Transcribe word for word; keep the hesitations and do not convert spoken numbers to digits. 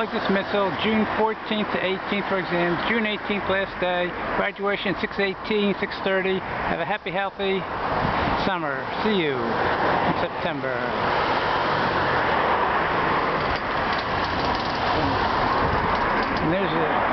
early dismissal, June fourteenth to eighteenth for exams, June eighteenth last day, graduation six eighteen, six thirty. Have a happy, healthy summer. See you in September. And there's a